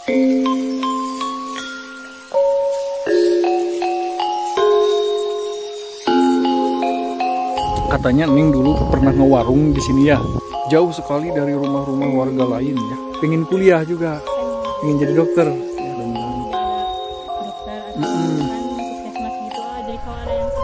Katanya Ning dulu pernah ngewarung di sini ya, jauh sekali dari rumah-rumah warga lain ya. Pengen kuliah juga, pengen jadi dokter. Dokter atau puskesmas gitu. Jadi kalau ada yang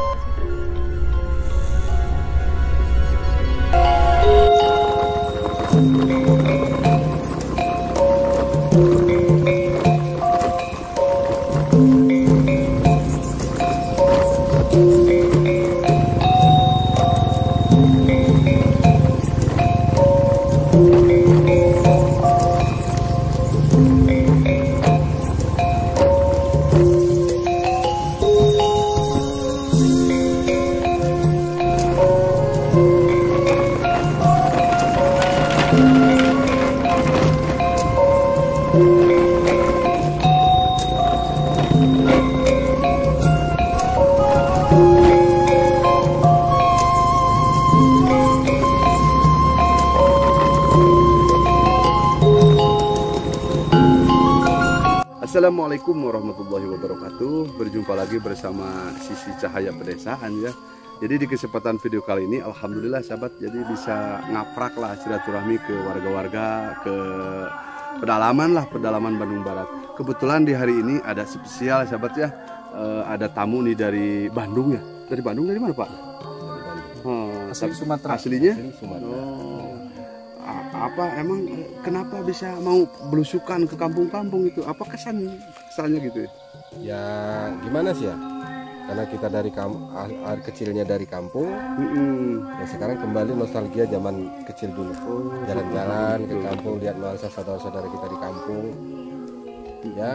Assalamualaikum warahmatullahi wabarakatuh. Berjumpa lagi bersama Sisi Cahaya Pedesaan ya. Jadi di kesempatan video kali ini alhamdulillah sahabat, jadi bisa ngaprak lah silaturahmi ke warga-warga, ke pedalaman Bandung Barat. Kebetulan di hari ini ada spesial sahabat ya. Ada tamu nih dari Bandung ya. Dari Bandung, dari mana Pak? Dari Bandung. Asli Sumatera. Aslinya? Asli Sumatera. Apa emang kenapa bisa mau belusukan ke kampung-kampung itu? Apa kesannya gitu ya? Ya gimana sih ya? Karena kita dari kecilnya dari kampung, ya sekarang kembali nostalgia zaman kecil dulu. Jalan-jalan ke kampung, lihat nuansa saudara-saudara kita di kampung. Ya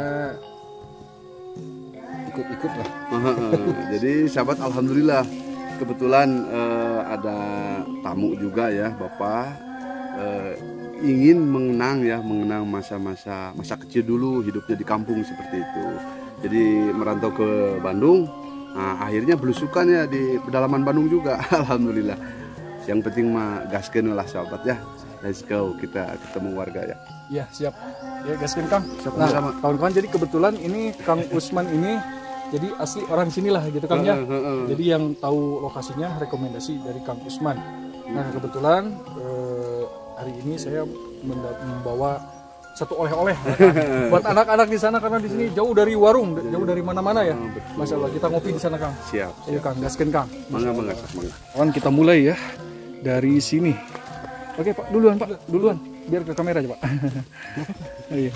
ikut-ikut lah. Jadi sahabat alhamdulillah kebetulan ada tamu juga ya Bapak. Ingin mengenang masa kecil dulu hidupnya di kampung seperti itu. Jadi merantau ke Bandung, nah, akhirnya belusukan ya di pedalaman Bandung juga. Alhamdulillah. Yang penting mah gaskeun lah sahabat ya. Let's go, kita ketemu warga ya. Ya siap. Ya gaskeun Kang. Nah, kawan-kawan, jadi kebetulan ini Kang Usman ini jadi asli orang sinilah gitu Kang ya. Jadi yang tahu lokasinya rekomendasi dari Kang Usman. Nah kebetulan hari ini saya membawa satu oleh-oleh buat anak-anak di sana, karena di sini jauh dari warung, jauh dari mana-mana ya. Masya Allah, kita ngopi di sana Kang. Siap. Ayo Kang, gaskeun Kang. Mangga. Kawan, kita mulai ya dari sini. Oke Pak, duluan biar ke kamera aja Pak. Iya.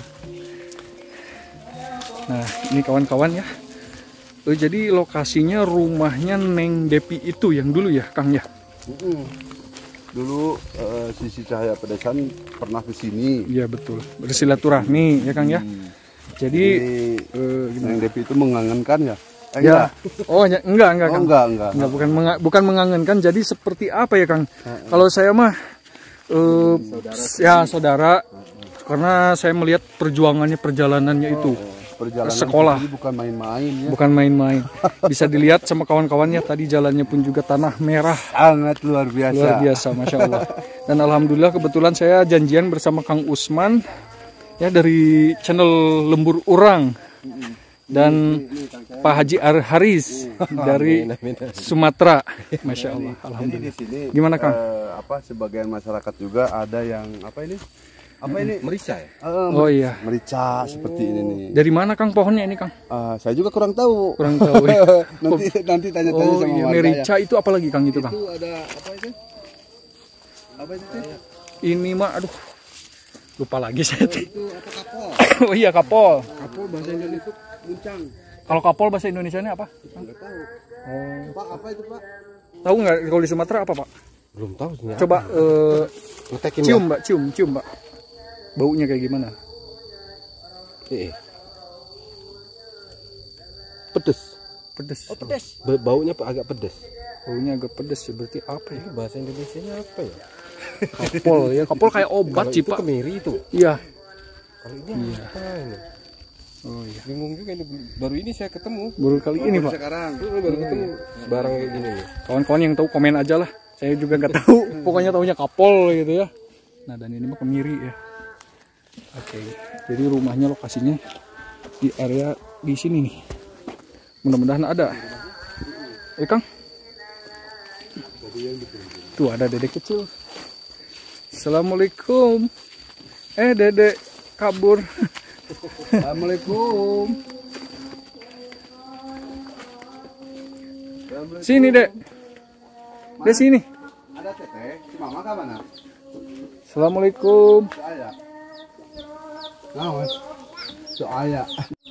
Nah ini kawan-kawan ya. Jadi lokasinya rumahnya Neng Depi itu yang dulu ya Kang ya. Dulu Sisi Cahaya Pedesaan pernah ke sini. Iya betul, bersilaturahmi ya Kang ya. Jadi Neng Depi itu mengangenkan ya? Ya. Oh ya, enggak Kang. Enggak. Bukan mengangenkan. Jadi seperti apa ya Kang? Kalau saya mah saudara. Karena saya melihat perjalanannya itu. Perjalanan sekolah bukan main-main ya. Bukan main-main. Bisa dilihat sama kawan-kawannya tadi, jalannya pun juga tanah merah. Sangat luar biasa. Masya Allah. Dan alhamdulillah kebetulan saya janjian bersama Kang Usman ya dari channel Lembur Urang dan Pak Haji Haris dari Sumatera. Masya Allah. Alhamdulillah. Di sini gimana Kang? Sebagian masyarakat juga ada yang merica ya? Oh iya. Merica seperti ini nih. Dari mana Kang pohonnya ini Kang? Saya juga kurang tahu. Ya. nanti tanya-tanya sama warga. Merica ya. Itu apa lagi Kang itu Kang? Itu ada apa itu? Apa itu? Ini mah aduh lupa lagi saya. Itu apa kapol? Oh iya kapol. Kapol bahasa Indonesia muncang. Kalau kapol bahasa Indonesianya apa? Enggak tahu. Oh. Pak, apa itu Pak? Tahu nggak kalau di Sumatera apa Pak? Belum tahu sih. Coba cium ya? Mbak, cium Mbak. Baunya kayak gimana? Pedes. Oh, pedes. Baunya agak pedes. Baunya agak pedes ya, berarti apa ya? Bahasa Indonesianya apa ya? Kapol ya, kapol kayak obat sih Pak. Kemiri itu. Iya. Kalau ini apa ini? Oh iya. Bingung juga ini. Baru ini saya ketemu. Baru kali ini Pak. Sekarang. Baru ketemu barang kayak gini nih. Kawan-kawan yang tahu komen aja lah. Saya juga nggak tahu. Pokoknya tahunya kapol gitu ya. Nah dan ini mah kemiri ya. Oke, jadi rumahnya lokasinya di area di sini nih. Mudah-mudahan ada. Kang. Tuh ada dedek kecil. Assalamualaikum. Dedek kabur. Assalamualaikum. Sini, Dek. Dek sini. Ada teteh, si mama ke mana? Assalamualaikum. Ayah. Nah, so ayah.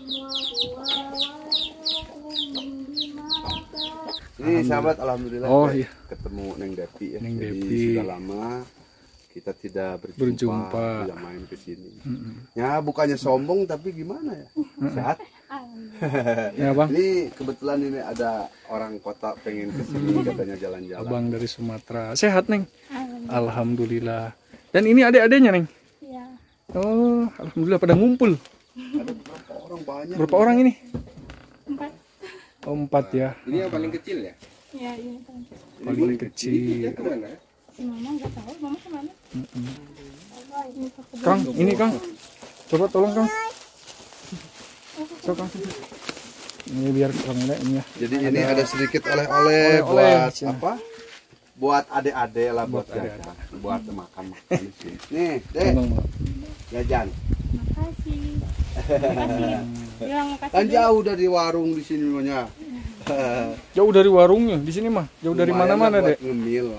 Ini sahabat, alhamdulillah. Oh iya. Ketemu Neng Depi ya. Neng Jadi Depi. sudah lama kita tidak Berjumpa. tidak main ke sini. Ya bukannya sombong tapi gimana ya? Sehat. Ya, Bang. Ini kebetulan ini ada orang kota pengen ke sini katanya jalan-jalan. Abang dari Sumatera. Sehat, Neng? Alhamdulillah. Dan ini adik-adiknya, Neng? Iya. Oh, alhamdulillah pada ngumpul. Ada berapa orang banyak? Berapa orang ini? 4. Oh, 4 ya. Ini yang paling kecil ya? Iya, iya kan. Paling kecil. Kemana? Si mama nggak tahu, mama kemana? Ini ke kebun. Kang, ini Kang. Coba tolong, Kang. Coba, Kang. Ini biar Kang ini ya. Jadi ini ada sedikit oleh-oleh Oleh-oleh, buat Cina. apa? Buat adik-adik lah, buat Buat adik-adik. jajan, buat makan di sini. Nih, Dek, Tolong, Bang. jajan. Makasih. Makasih. Bilang makasih. Kan dulu. jauh dari warung di sini namanya. Jauh dari warungnya di sini mah. Jauh dari mana-mana, Dek. Ngemil.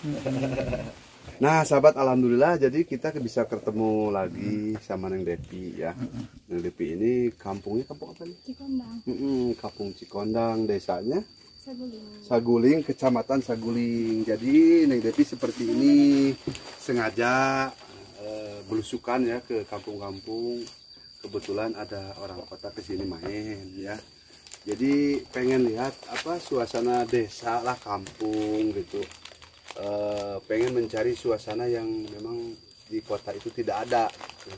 Nah, sahabat, alhamdulillah jadi kita bisa ketemu lagi sama Neng Depi ya. Neng Depi ini kampungnya kampung apa nih? Cikondang. Kampung Cikondang, desanya Saguling. Saguling, kecamatan Saguling. Jadi Neng Depi seperti ini sengaja belusukan ya ke kampung-kampung. Kebetulan ada orang kota ke sini main ya. Jadi pengen lihat apa suasana desa lah, kampung gitu. Pengen mencari suasana yang memang di kota itu tidak ada.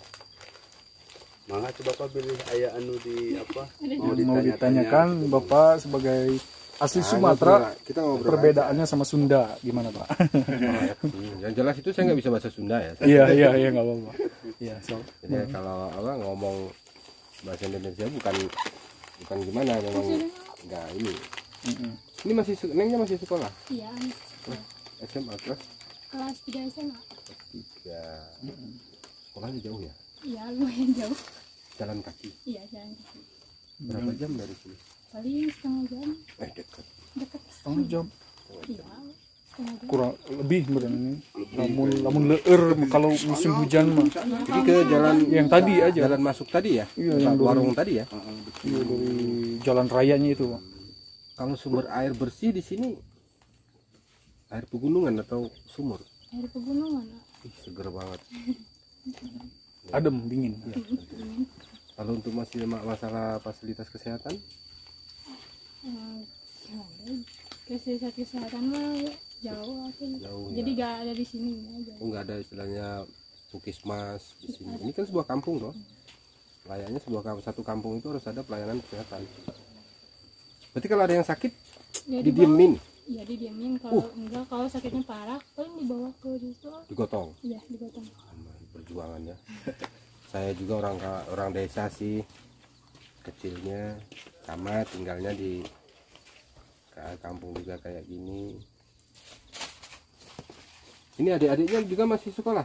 Maka coba Bapak pilih ayah anu di apa? Mau ditanyakan Bapak sebagai asli Sumatera, kita ngobrol perbedaannya sama Sunda gimana, Pak? Yang jelas itu saya nggak bisa bahasa Sunda ya. Iya nggak apa-apa. Iya, so. Jadi kalau apa ngomong bahasa Indonesia bukan gimana, memang nggak ini. Ini masih Nengnya masih sekolah. Iya, SMA kelas kelas 3 SMA. 3. Sekolahnya jauh ya? Iya, lumayan jauh. Jalan kaki. Iya, jalan kaki. Berapa jam dari sini? Paling setengah jam. Dekat. Dekat. Setengah jam. Iya, setengah jam. Kurang lebih berani. Namun leur kalau musim hujan mah. Jadi ke jalan Yang tadi aja. jalan masuk tadi ya? Iya, yang Warung tadi ya? Iya, dari jalan rayanya itu, Pak. Kalau sumber air bersih di sini air pegunungan atau sumur? Air pegunungan. Ih, seger banget. Adem, dingin. Ya. Kalau untuk masalah fasilitas kesehatan, Kesehatan mah jauh atau Jauh, jadi ya. gak ada di sini aja. oh, nggak ada istilahnya puskesmas di sini. Ini kan sebuah kampung loh. Layaknya satu kampung itu harus ada pelayanan kesehatan. Berarti kalau ada yang sakit Ya, didiemin, Iya, didiamin. Kalau enggak, kalau sakitnya parah paling dibawa ke situ. digotong. Iya, digotong. Perjuangannya. Saya juga orang desa sih, kecilnya sama tinggalnya di kampung juga kayak gini. Ini adik-adiknya juga masih sekolah.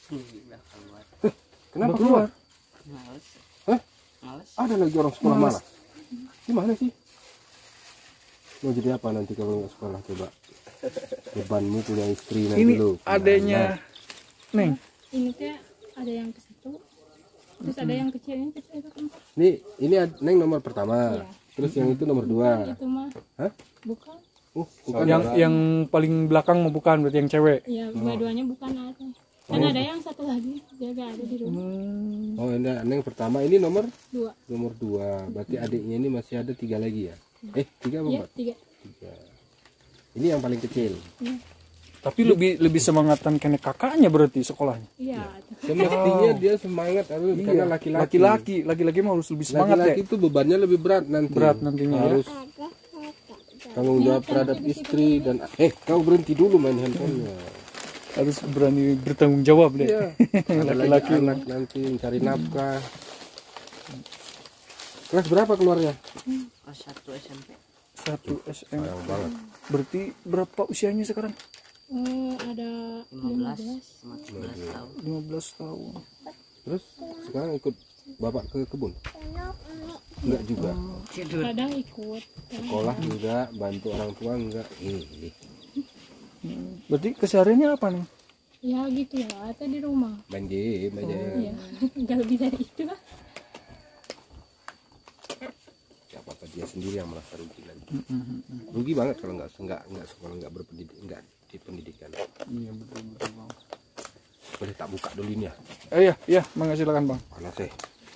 Kenapa keluar? Males. Hah? Males. Ada lagi orang sekolah malas. Gimana sih? Mau jadi apa nanti kalau nggak sekolah, coba? Bebanmu punya istri nanti Ini lu. adanya Neng. Ini teh ada yang ke satu, terus ada yang kecilnya itu kan. Ini Neng nomor pertama. Iya. Terus yang itu nomor 2. Itu mah Hah? bukan. Bukan Yang paling belakang mau bukan, berarti yang cewek. Iya, dua-duanya bukan ada. Kan ada yang satu lagi, dia gak ada di rumah. Oh, ini Neng pertama, ini nomor 2. nomor 2. Berarti adiknya ini masih ada 3 lagi ya? 3 apa Iya, 4? 3. 3. Ini yang paling kecil. Iya. Tapi lebih semangatan kene kakaknya berarti sekolahnya. Iya. Semestinya dia semangat karena laki-laki. Laki-laki mah harus lebih semangat ya. Laki-laki itu bebannya lebih berat nanti. Berat nantinya ya. Harus tanggung jawab terhadap istri dan kau berhenti dulu main handphonenya. Harus berani bertanggung jawab deh. Iya. Ada lagi anak nanti mencari nafkah. Kelas berapa keluarnya? Kelas 1 SMP. 1 SMP. Sayang banget. Berarti berapa usianya sekarang? Ada 15 sama 17 tahun. 15 tahun. Terus sekarang ikut bapak ke kebun? Enggak juga. kadang ikut. Sekolah juga, bantu orang tua enggak. Berarti kesehariannya apa nih? Ya gitu ya, atau di rumah. Main game aja. Iya, nggak lebih dari itu lah. Ya apa dia sendiri yang merasa rugi lagi. Rugi banget kalau enggak sekolah, enggak berpendidik, enggak di pendidikan. Iya betul Bang. Boleh tak buka dulu ini ya? Iya, Mangga silakan Bang. Panas sih.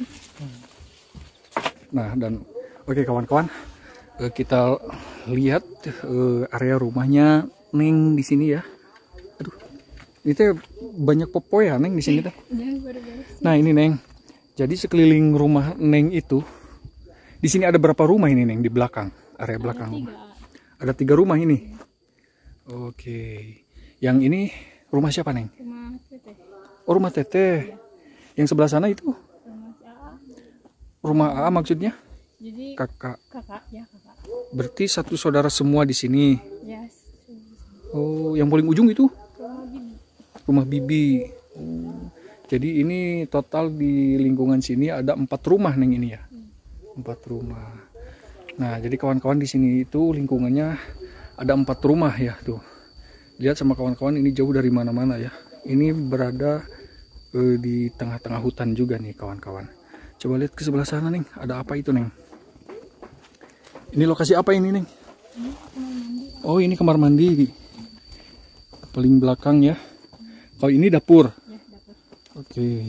Nah dan oke kawan-kawan, kita lihat area rumahnya Neng di sini ya. Aduh, ini teh banyak popoy ya Neng di sini teh. Jangan beres-beres. Nah ini Neng, jadi sekeliling rumah Neng itu, di sini ada berapa rumah ini Neng di belakang, area belakang rumah? Ada 3 rumah ini. Oke, yang ini rumah siapa Neng? Rumah teteh. Oh rumah Teteh. Yang sebelah sana itu? Rumah si AA. Rumah AA maksudnya? Jadi Kakak. kakak. Berarti satu saudara semua di sini. Yes. Oh, yang paling ujung itu? Rumah bibi. Rumah Bibi. Oh. Jadi ini total di lingkungan sini ada 4 rumah Neng ini ya. 4 rumah. Nah, jadi kawan-kawan di sini itu lingkungannya ada 4 rumah ya tuh. Lihat sama kawan-kawan ini jauh dari mana-mana ya. Ini berada di tengah-tengah hutan juga nih kawan-kawan. Coba lihat ke sebelah sana Neng, ada apa itu Neng? Ini lokasi apa ini Neng? Oh ini kamar mandi. Paling belakang ya. Kalau ini dapur. Ya, dapur. Oke.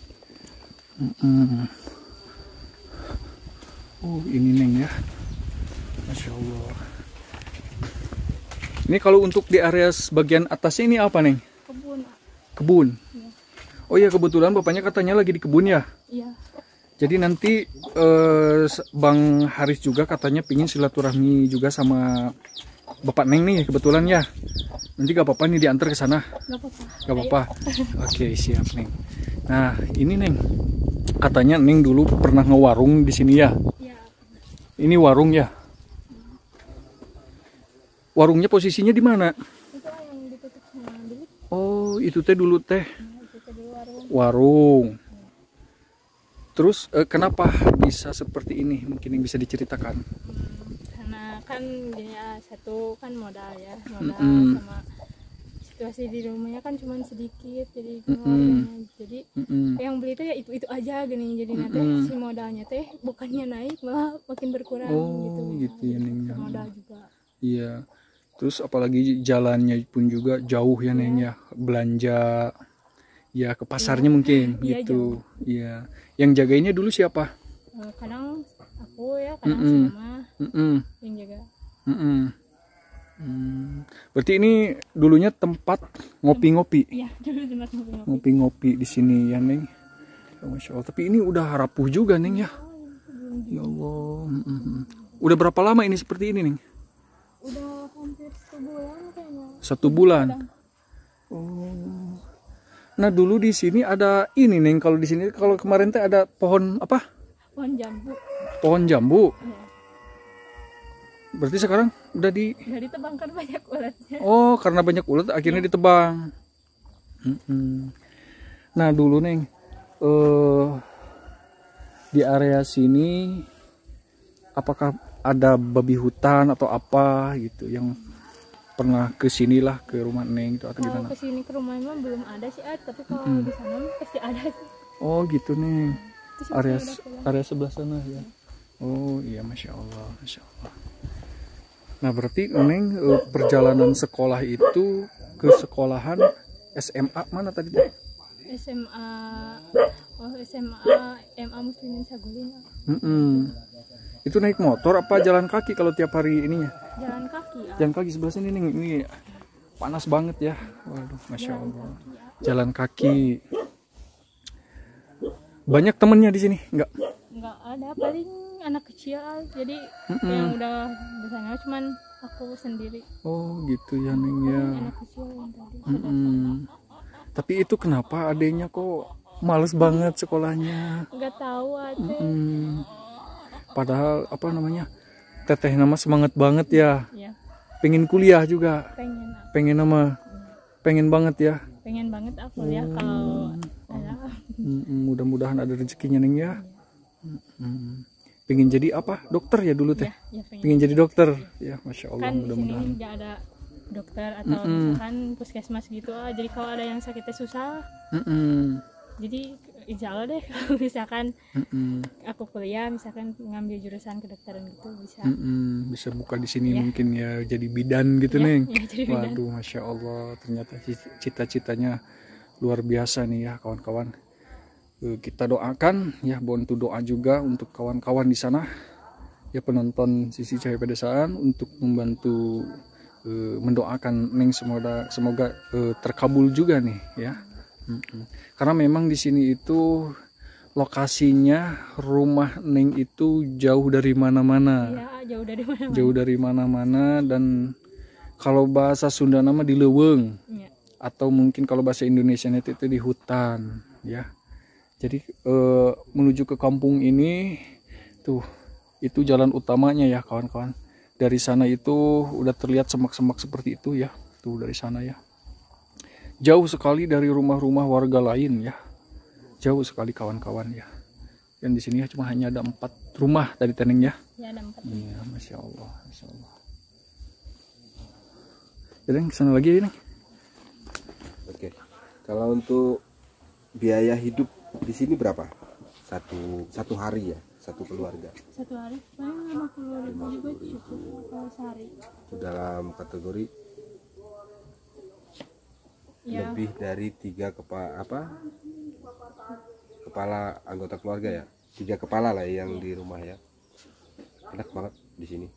Oh ini Neng ya. Masya Allah. Ini kalau untuk di area bagian atasnya ini apa Neng? Kebun. Kebun. Iya. Oh iya kebetulan bapaknya katanya lagi di kebun ya. Iya. Jadi nanti Bang Haris juga katanya pingin silaturahmi juga sama Bapak Neng nih kebetulan ya. Nanti gak apa-apa nih diantar ke sana. Gak apa-apa. Gak apa-apa. Oke siap Neng. Nah ini Neng, katanya Neng dulu pernah ngewarung di sini ya. Iya. Ini warung ya. Warungnya posisinya di mana? Itu yang ditutup sama bilik. Oh itu teh dulu teh Itu kedua warung. warung. Terus kenapa bisa seperti ini? Mungkin yang bisa diceritakan. Karena kan ya satu kan modal ya, modal sama situasi di rumahnya kan cuma sedikit, jadi jadi yang beli teh ya itu aja gini, jadi nanti si modalnya teh bukannya naik malah makin berkurang gitu ya Neng ya. modal juga. Iya. Terus apalagi jalannya pun juga jauh ya Neng ya, belanja ya ke pasarnya mungkin Iya, gitu. Iya. Yang jagainnya dulu siapa? Kadang aku ya, kadang si mama yang jaga. Berarti ini dulunya tempat ngopi-ngopi. Iya, dulu tempat ngopi-ngopi. Ngopi-ngopi di sini ya Neng. Ya, Masya Allah. Tapi ini udah rapuh juga Neng ya. Ya Allah. Udah berapa lama ini seperti ini Neng? Udah hampir 1 bulan kayaknya. 1 bulan. Oh. Nah dulu di sini ada ini Neng, kalau di sini kalau kemarin teh ada pohon apa? Pohon jambu. Pohon jambu. Iya. Berarti sekarang udah di. Udah ditebang kan banyak ulatnya. Oh karena banyak ulat akhirnya ditebang. Nah dulu Neng, di area sini apakah ada babi hutan atau apa gitu yang pernah kesinilah ke rumah Neng itu atau Kalau gimana? kesini ke rumah emang belum ada sih, tapi kalau di sana pasti ada sih. Oh gitu Neng. Terus Area sebelah sana ya. Oh iya Masya Allah, Masya Allah. Nah berarti Neng perjalanan sekolah itu ke sekolahan SMA mana tadi? SMA, SMA MA Muslimin Sagulin. Itu naik motor apa jalan kaki kalau tiap hari ininya? Jalan kaki ya. Jalan kaki sebelah sini Neng, ini panas banget ya. Waduh Masya Allah. Jalan kaki. Banyak temennya di sini? Enggak? Enggak ada, paling anak kecil, jadi yang udah besarnya cuman aku sendiri. Oh gitu ya Neng ya. Anak kecil yang tadi. Tapi itu kenapa adenya kok males banget sekolahnya? Nggak tahu ada. Padahal apa namanya, teteh nama semangat banget ya. Ya, Pengen kuliah juga. pengen Pengen banget ya. pengen banget aku ya kalau ada. Mudah-mudahan ada rezekinya Neng ya. Pengen jadi apa? Dokter ya dulu teh. Ya, Pengen jadi dokter. Ya Masya Allah, kan di sini mudah-mudahan. nggak ada dokter atau misalkan puskesmas gitu, jadi kalau ada yang sakitnya susah, jadi insya Allah deh kalau misalkan aku kuliah misalkan ngambil jurusan kedokteran gitu bisa. Bisa buka di sini mungkin ya, jadi bidan gitu Neng. Ya, jadi bidan. Waduh, Masya Allah, ternyata cita-citanya luar biasa nih ya kawan-kawan. Kita doakan ya, bantu doa juga untuk kawan-kawan di sana ya, penonton Sisi Cahaya Pedesaan, untuk membantu mendoakan Neng, semoga terkabul juga nih ya. Karena memang di sini itu lokasinya rumah Neng itu jauh dari mana-mana. Ya, jauh dari mana-mana. Jauh dari mana-mana, dan kalau bahasa Sunda nama di leuweung. Ya. Atau mungkin kalau bahasa Indonesia itu di hutan ya. Jadi menuju ke kampung ini tuh, itu jalan utamanya ya kawan-kawan. Dari sana itu udah terlihat semak-semak seperti itu ya. Tuh dari sana ya. Jauh sekali dari rumah-rumah warga lain ya. Jauh sekali kawan-kawan ya. Dan di sini ya cuma hanya ada 4 rumah tadi Teneng ya. Ya, ada 4. Iya, Masya Allah, Masya Allah. Jadi kesana lagi ya Neng. Oke. Kalau untuk biaya hidup di sini berapa? Satu hari ya, satu keluarga. Satu hari paling 50.000 juga cukup kalau sehari. Itu dalam kategori Ya, lebih dari 3 kepala anggota keluarga ya. 3 kepala lah yang di rumah ya. Enak banget di sini.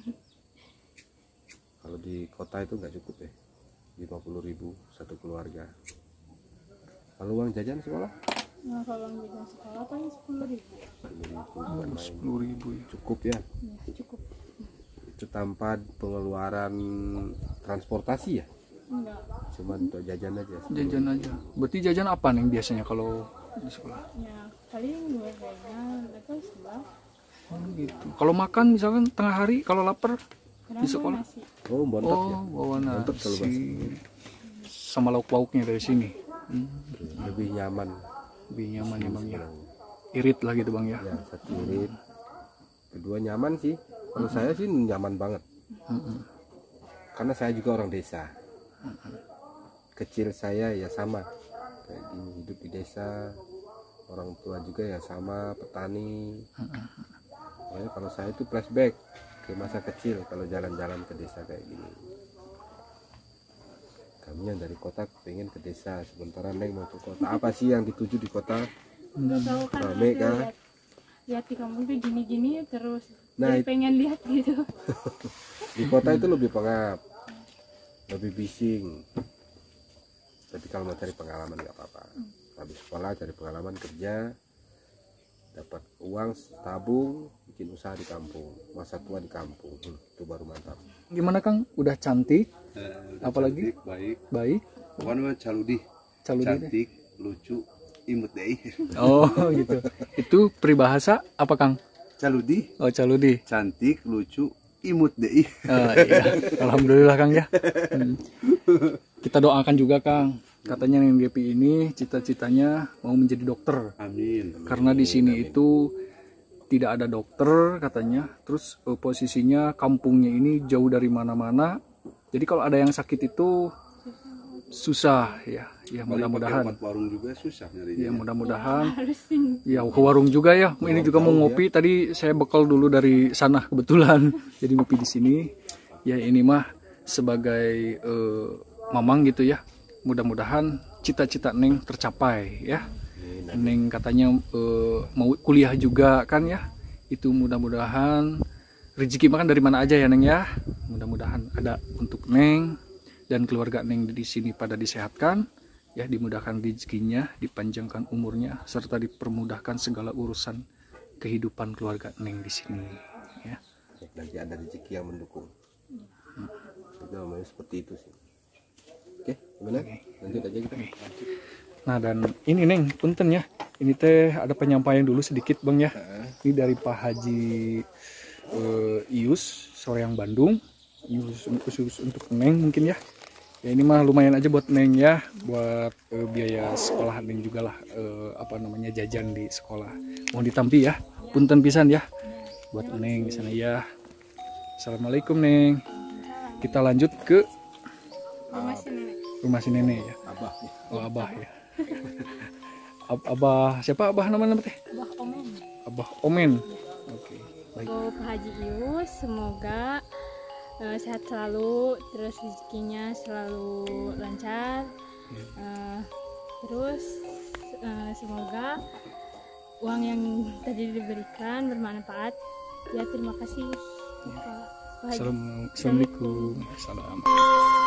Kalau di kota itu nggak cukup ya. 50.000 satu keluarga. Kalau uang jajan sekolah? nah kalau jajan sekolah paling 10.000. 10.000 ya. Cukup ya. Ya, cukup. Itu tanpa pengeluaran transportasi ya. Enggak. Cuma untuk jajan aja. Jajan aja. Berarti jajan apa Neng biasanya kalau di sekolah? Ya, paling gorengan atau sebelah. Oh, gitu. Kalau makan misalkan tengah hari kalau lapar di sekolah? Nasi. Oh, bontot ya. Bawa Bontot kalau bahasa. nasi sama lauk-lauknya dari sini. Lebih nyaman. Lebih nyaman ya Bang ya. Irit lah gitu Bang ya. Ya, satu irit. Kedua nyaman sih. Kalau saya sih nyaman banget. Karena saya juga orang desa. Kecil saya ya sama. Kayak gini, hidup di desa. Orang tua juga ya sama, petani. Makanya kalau saya itu flashback ke masa kecil kalau jalan-jalan ke desa kayak gini. Kami yang dari kota pengen ke desa, sementara Neng mau ke kota. Apa sih yang dituju di kota? Nggak tahu kan, Rame aku kah? lihat di kampung tuh gini-gini terus. Nah, Jadi pengen lihat gitu. Di kota itu lebih pengap, lebih bising. Tapi kalau mau cari pengalaman nggak apa-apa. Habis sekolah cari pengalaman kerja, dapat uang tabung, bikin usaha di kampung, masa tua di kampung, itu baru mantap. Gimana Kang? Udah cantik? Apalagi? Cantik, baik. Baik? Pokoknya caludi. Caludi deh. Cantik, lucu, imut deh. Oh gitu. Itu peribahasa apa Kang? Caludi, Oh caludi. cantik, lucu, imut deh. Iya. Alhamdulillah Kang ya. Kita doakan juga Kang. Katanya Neng Gepi ini cita-citanya mau menjadi dokter. Amin. Karena di sini itu tidak ada dokter katanya. Terus posisinya kampungnya ini jauh dari mana-mana. Jadi kalau ada yang sakit itu susah ya. Ya mudah-mudahan. Pakai warung juga susah nyarinya. Ya mudah-mudahan. Harus ini. Ya ke warung juga ya. Ini juga mau ngopi. Tadi saya bekal dulu dari sana kebetulan. Jadi ngopi di sini. Ya ini mah sebagai mamang gitu ya. Mudah-mudahan cita-cita Neng tercapai ya. Neng katanya mau kuliah juga kan ya. Itu mudah-mudahan rezeki makan dari mana aja ya Neng ya. Mudah-mudahan ada untuk Neng dan keluarga Neng di sini pada disehatkan ya, dimudahkan rezekinya, dipanjangkan umurnya serta dipermudahkan segala urusan kehidupan keluarga Neng di sini ya. Nanti ada rezeki yang mendukung. Itu namanya seperti itu sih. Oke, gimana? Lanjut aja kita. Nah dan ini Neng, punten ya. Ini teh ada penyampaian dulu sedikit Bang ya. Ini dari Pak Haji Ius, Soreang Bandung. Ini khusus untuk Neng mungkin ya. Ya ini mah lumayan aja buat Neng ya, buat biaya sekolah Neng juga lah, jajan di sekolah. Mohon ditampi ya, punten pisan ya, buat Neng di sana ya. Assalamualaikum Neng. Kita lanjut ke rumah si nenek ya. Abah. Oh Abah ya. Abah siapa Abah namanya teh? Abah Omen. Abah Omen. Oke, baik. Pak Haji Ius, semoga sehat selalu, terus rezekinya selalu lancar, terus semoga uang yang tadi diberikan bermanfaat. Ya terima kasih Pak Haji. Assalamualaikum. Assalamualaikum.